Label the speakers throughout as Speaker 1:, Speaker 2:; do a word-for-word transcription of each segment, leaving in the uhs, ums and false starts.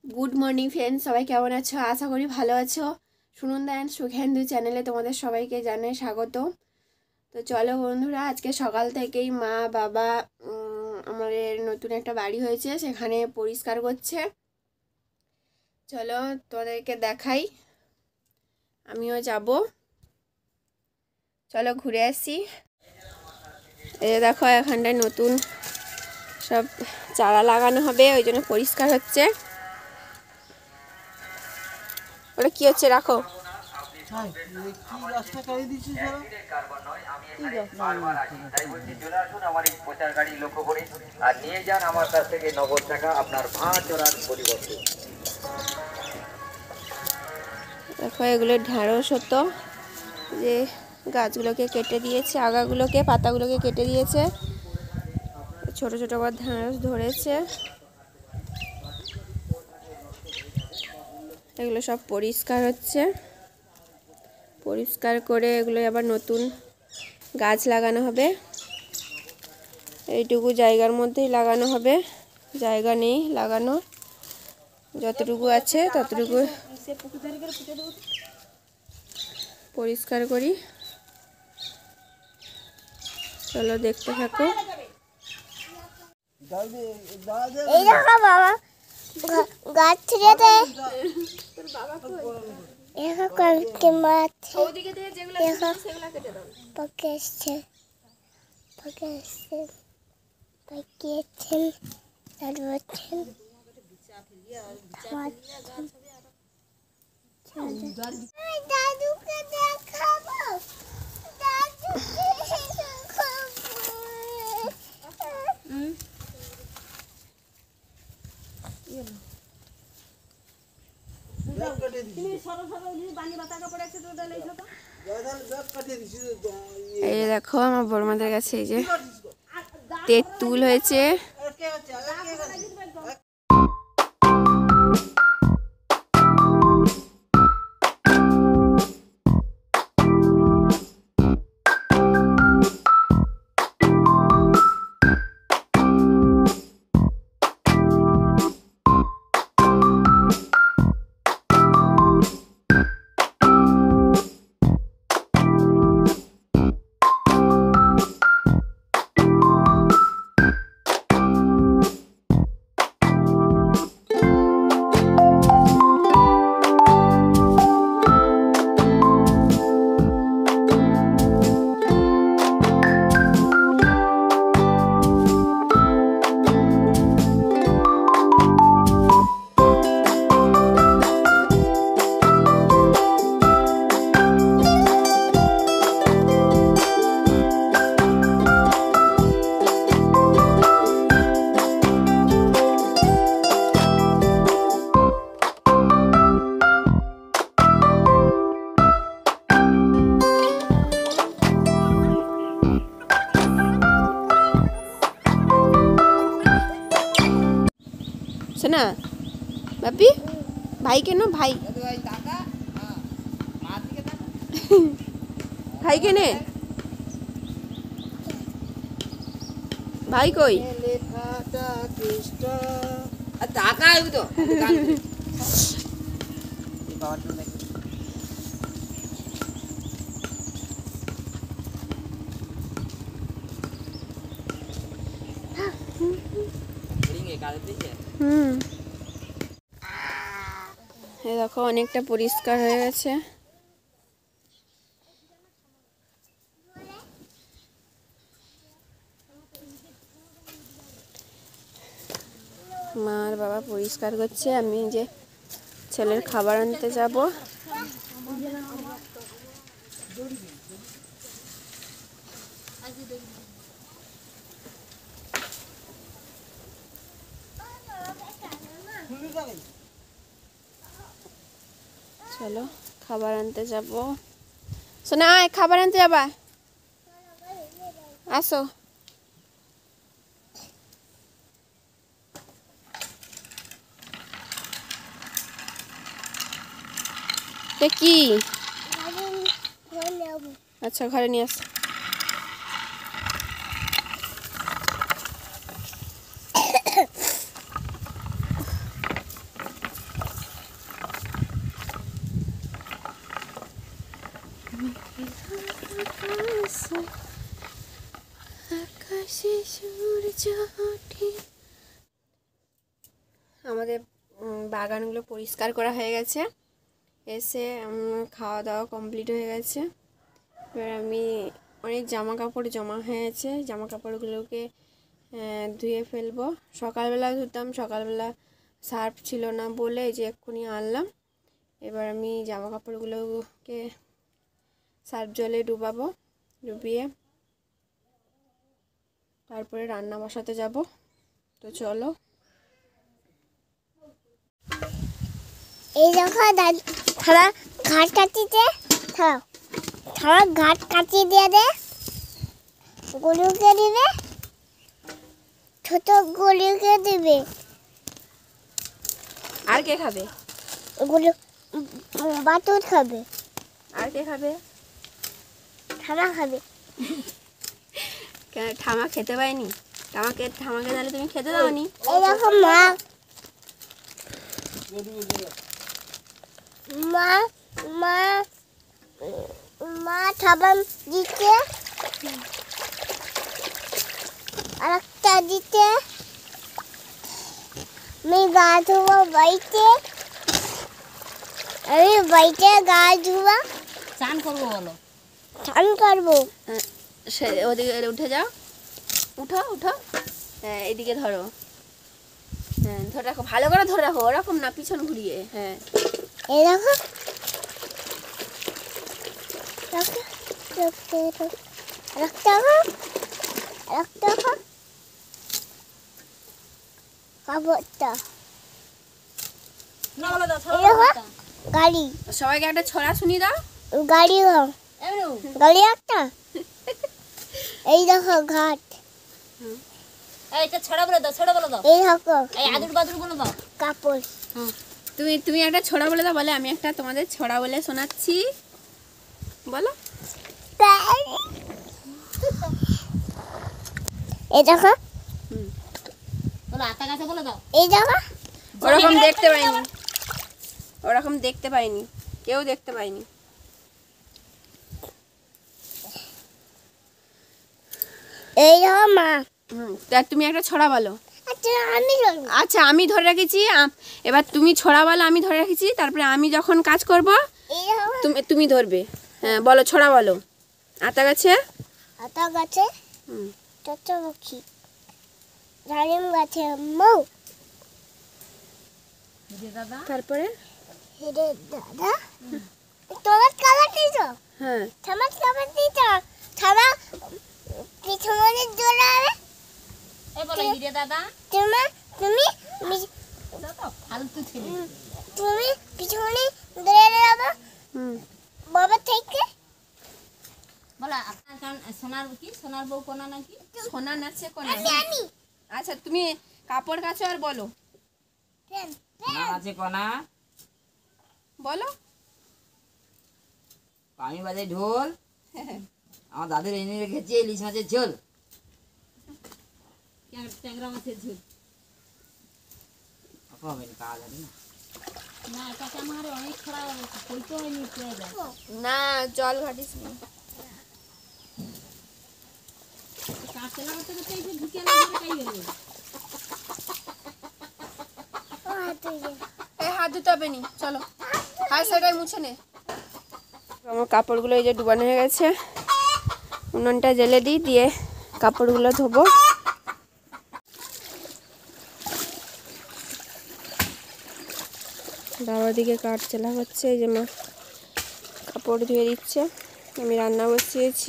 Speaker 1: Good morning friends, সবাই কেমন আছো? আশা করি ভালো আছো। সুনন্দা অ্যান্ড সুখেন্দু চ্যানেলে তোমাদের সবাইকে জানাই স্বাগত। তো চলো বন্ধুরা, আজকে সকাল থেকেই মা বাবা আমাদের নতুন একটা বাড়ি হয়েছে, সেখানে পরিষ্কার করছে। চলো তোমাদেরকে দেখাই, আমিও যাব। চলো ঘুরে আসি। এই দেখো, এখানটায় নতুন সব চারা লাগানো হবে, ওই জন্য পরিষ্কার হচ্ছে। ওটা কি হচ্ছে? রাখো। দেখো, এগুলো ঢ্যাঁড়স হতো, যে গাছগুলোকে কেটে দিয়েছে, আগাগুলোকে পাতাগুলোকে কেটে দিয়েছে, ছোট ছোট আবার ঢ্যাঁড়স ধরেছে। এগুলো সব পরিষ্কার হচ্ছে। পরিষ্কার করে এগুলো আবার নতুন গাছ লাগানো হবে। এইটুকু জায়গার মধ্যেই লাগানো হবে, জায়গা নেই লাগানো, যতটুকু আছে ততটুকু পরিষ্কার করি। চলো দেখতে থাকো।
Speaker 2: এই দেখো বাবা, গাছ ছেড়ে দেখো কয়েকটি মাছ দেখো পকে এসছে, পকে এসছে, পাকিয়েছেন, তারপরছেন দাদুকে দেখাবো, দাদুকে
Speaker 1: এই দেখো, আমার বড়মাদের কাছে এই যে তেঁতুল হয়েছে। শোনা বাপি, ভাই কেন? ভাই ভাই কেনে? ভাই কই? হুম, এই দেখো অনেকটা পরিষ্কার হয়ে গেছে। মা আর বাবা পরিষ্কার করছে, আমি যে ছেলের খাবার আনতে যাব। চলো খাবার আনতে যাব। শোনা, খাবার আনতে যাবা? আসো। কি? আচ্ছা, ঘরে নিয়ে আস। আমাদের বাগানগুলো পরিষ্কার করা হয়ে গেছে, এসে খাওয়া দাওয়া কমপ্লিট হয়ে গেছে। এবার আমি অনেক জামা কাপড় জমা হয়েছে, জামা কাপড়গুলোকে ধুয়ে ফেলবো। সকালবেলা ধুতাম, সকালবেলা সার্ফ ছিল না বলে যে এক্ষুনি আনলাম। এবার আমি জামা কাপড়গুলোকে সার্ফ জলে ডুবাবো, ডুবিয়ে তারপরে রান্না বসাতে যাব। তো চলো।
Speaker 2: এই দেখো থালা ঘাট কাটিতে থালা থালা ঘাট কাটিয়ে দিয়ে দে, গরুকে দিবে, ছোট গরুকে দিবে।
Speaker 1: আর কে খাবে?
Speaker 2: গরু বাতুর খাবে।
Speaker 1: আর কে খাবে?
Speaker 2: থালা খাবে।
Speaker 1: ঠামা খেতে পায়নি? ঠামাকে ঠামাকে তাহলে তুমি খেতে দাওনি?
Speaker 2: এই দেখো মা মা মা মা খাবার দিতে, আর একটা দিতে। আমি গা ধোবো বাড়িতে, আমি বাড়িতে গা ধোবো,
Speaker 3: চান করবো। বলো
Speaker 2: চান করবো।
Speaker 1: সে ওদিকে উঠে যাও, উঠো উঠো, হ্যাঁ এদিকে ধরো, হ্যাঁ ধরে রাখো, ভালো করে ধরে রাখো, ওরকম না পিছন ঘুরিয়ে। হ্যাঁ
Speaker 2: এই দেখো রাখতে রাখতে রাখতে রাখতে কাপড়টা।
Speaker 3: না বলো দাও,
Speaker 2: এই দেখো গাড়ি,
Speaker 1: সবাইকে একটা ছড়া শুনিয়ে দাও।
Speaker 2: গাড়ি গাড়ি একটা। এই দেখো ঘাট,
Speaker 3: এইটা ছড়া বলে দাও, ছড়া বলে দাও।
Speaker 2: এই দেখো
Speaker 3: এই আদুর বাদুর বলে দাও।
Speaker 2: কাপড়।
Speaker 1: তুমি তুমি একটা ছড়া বলে দাও। বলে আমি একটা তোমাদের ছড়া বলে শোনাচ্ছি, বলো।
Speaker 2: এই দেখো,
Speaker 3: বলো আতা গাছে বলে দাও।
Speaker 2: এই দেখো
Speaker 1: ওরকম দেখতে পাইনি, ওরকম দেখতে পাইনি, কেউ দেখতে পাইনি।
Speaker 2: এই দেখো মা।
Speaker 1: হুম, তা তুমি একটা ছড়া বলো।
Speaker 2: আচ্ছা আমি বলবো।
Speaker 1: আচ্ছা আমি ধরে রেখেছি, আ- এবার তুমি ছড়া বলো, আমি ধরে রেখেছি, তারপরে আমি যখন কাজ করব
Speaker 2: এই দেখো
Speaker 1: তুমি তুমি ধরবে। হ্যাঁ বলো, ছড়া বলো। আতা গাছে
Speaker 2: আতা গাছে
Speaker 1: হুম,
Speaker 2: তত পাখি, ডালিম গাছে মৌ,
Speaker 3: দাদা
Speaker 1: তারপরে
Speaker 2: হিরে দাদা। তোমার খাবার দিয়েছ?
Speaker 1: হ্যাঁ
Speaker 2: তোমার খাবার দিয়েছ? থামা পিছনে জোড়াবে।
Speaker 3: এই বলো হিরে দাদা।
Speaker 2: তোমার তুমি মি-
Speaker 3: দাদা ফালতু ছেলে।
Speaker 2: তুমি পিছনে দৌড়ে যাবো
Speaker 1: হুম,
Speaker 2: বাবা থেকে।
Speaker 3: বলো আপনার কারণ সোনার কি সোনার বউ কোনা নাকি?
Speaker 1: সোনা নাচে কোনা।
Speaker 2: আমি আমি
Speaker 1: আচ্ছা তুমি কাপড় কাচো আর বলো,
Speaker 2: ফ্রেন
Speaker 4: না আছে কনা,
Speaker 1: বলো।
Speaker 4: আমি বাজে ঢোল, আমার দাদুর এনে রেখেছে ইলিশ মাছের ঝোল।
Speaker 3: ট্যাংরা মাছের ঝোল।
Speaker 4: হবে না, পাওয়া যাবে না।
Speaker 3: না এটাকে আমার অনেক ছড়া বলতে হয়নি, পেয়ে যায়।
Speaker 1: না জল ঘাটিস নি।
Speaker 3: কাজ চালা করতে করতে এসে ঢুকে লাগবে, তাই হলো।
Speaker 2: ও হাতে
Speaker 1: এই হাত ধুতে হবে নি, চলো হাত সেটাই মুছে নে। আমার কাপড়গুলো এই যে ডুবানো হয়ে গেছে, উনুনটা জ্বেলে দিই, দিয়ে কাপড়গুলো ধোবো। বাবার দিকে কাঠ চালা হচ্ছে, এই যে মা কাপড় ধুয়ে দিচ্ছে, আমি রান্না বসিয়েছি।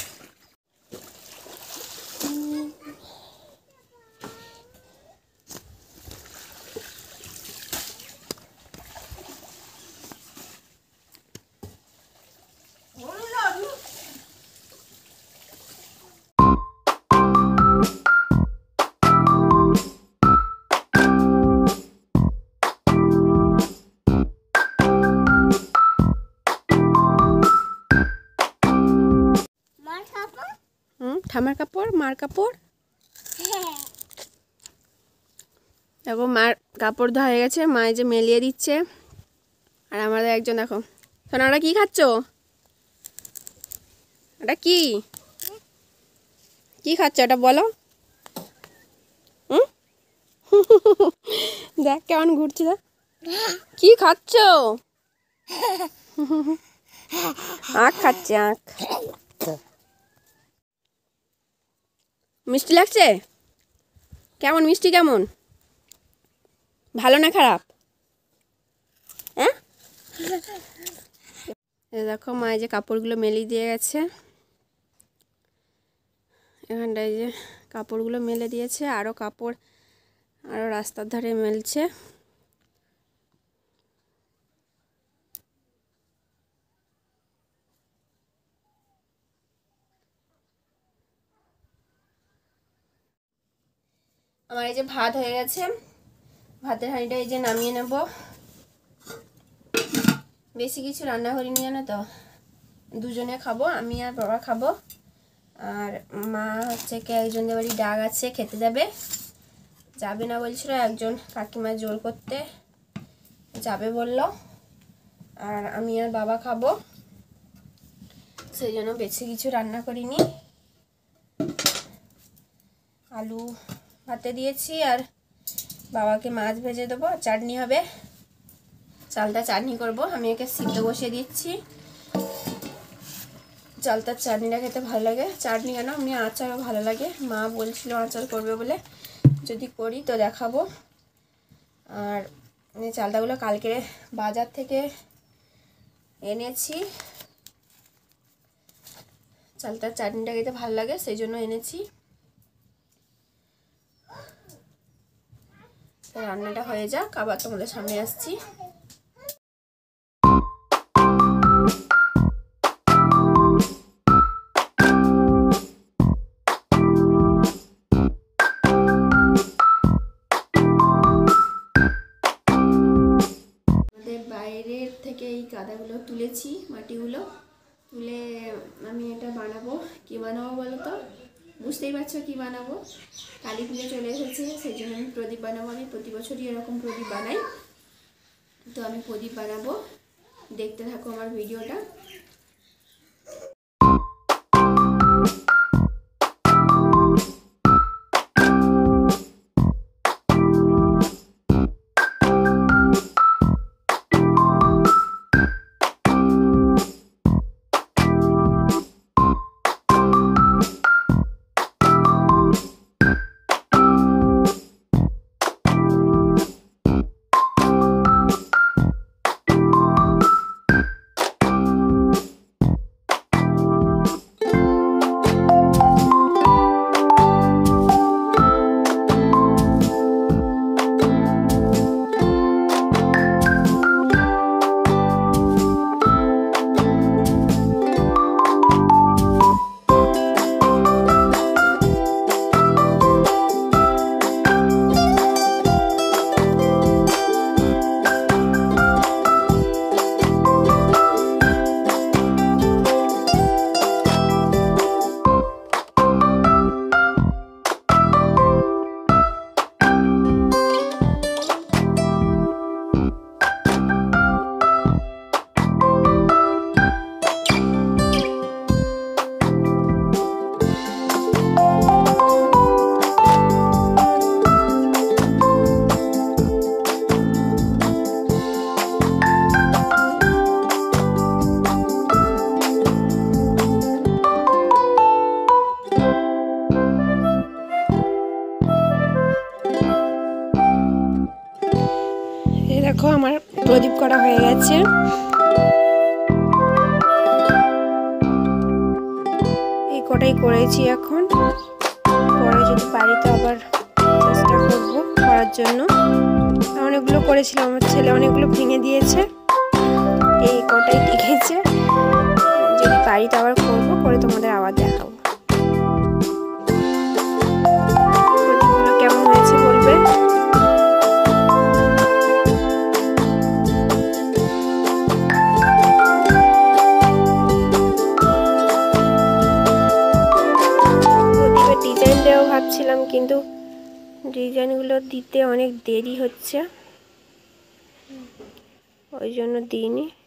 Speaker 2: মার খাবো।
Speaker 1: হুম, ঠামার কাপড়, মার কাপড়।
Speaker 2: হ্যাঁ
Speaker 1: দেখো মার কাপড় ধোয়া হয়ে গেছে, মা এই যে মেলিয়ে দিচ্ছে। আর আমাদের একজন দেখো, সোনা ওটা কী খাচ্ছ? ওটা কি কি খাচ্ছ, ওটা বলো। হুম দেখ কেমন ঘুরছে, দেখ কি খাচ্ছ? আখ খাচ্ছে, আখ। মিষ্টি লাগছে? কেমন মিষ্টি, কেমন, ভালো না খারাপ? হ্যাঁ, দেখো মা এই যে কাপড়গুলো মেলে দিয়ে গেছে, এখানটায় যে কাপড়গুলো মেলে দিয়েছে, আরও কাপড় আরও রাস্তার ধারে মেলছে। আমার এই যে ভাত হয়ে গেছে, ভাতের হাঁড়িটা এই যে নামিয়ে নেব। বেশি কিছু রান্না করিনি জানো তো, দুজনে খাবো, আমি আর বাবা খাবো। আর মা হচ্ছে কি একজনদের বাড়ি ডাক আছে, খেতে যাবে, যাবে না বলছিল, একজন কাকিমা জোর করতে যাবে বলল। আর আমি আর বাবা খাবো, সেই জন্য বেশি কিছু রান্না করিনি। আলু ভাতে দিয়েছি, আর বাবাকে মাছ ভেজে দেবো, চাটনি হবে, চালটা চাটনি করব। আমি একে সিদ্ধ বসিয়ে দিচ্ছি, চালটার চাটনিটা খেতে ভালো লাগে। চাটনি কেন, এমনি আচারও ভালো লাগে। মা বলছিল আচার করবে বলে, যদি করি তো দেখাবো। আর এই চালটাগুলো কালকে বাজার থেকে এনেছি, চালটার চাটনিটা খেতে ভালো লাগে সেই জন্য এনেছি। রান্নাটা হয়ে যাক, আবার তোমাদের সামনে আসছি। বাইরের থেকে এই কাদাগুলো তুলেছি, মাটিগুলো তুলে আমি এটা বানাবো। কি বানাবো বলো তো? বুঝতেই পারছো কি বানাবো। কালী পুজো চলে এসেছে, সেই জন্য আমি প্রদীপ বানাবো। আমি প্রতি বছরই এরকম প্রদীপ বানাই, তো আমি প্রদীপ বানাবো। দেখতে থাকো আমার ভিডিওটা। দেখো আমার প্রদীপ করা হয়ে গেছে। এই কটাই করেছি, এখন পরে যদি পারি তো আবার চেষ্টা করবো করার জন্য। অনেকগুলো করেছিলাম, আমার ছেলে অনেকগুলো ভেঙে দিয়েছে, এই কটাই টিকেছে। যদি পারি তো আবার করবো, করে তোমাদের আবার দেখাবো। প্রদীপগুলো কেমন হয়েছে বলবে। ভাবছিলাম, কিন্তু ডিজাইনগুলো দিতে অনেক দেরি হচ্ছে, ওই জন্য দিইনি।